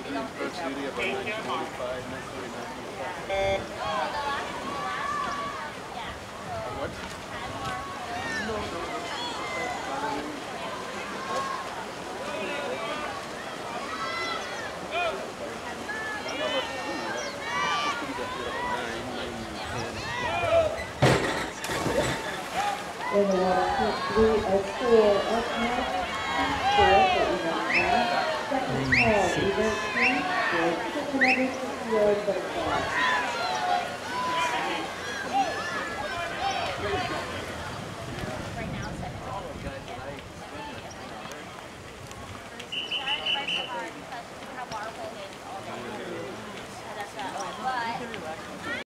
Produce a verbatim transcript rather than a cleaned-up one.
First duty about nineteen forty-five, nineteen forty-five. What? No, no, no. In the water, three or four up now. Four for event one. Second call, event two, for six hundred sixty yards butterfly.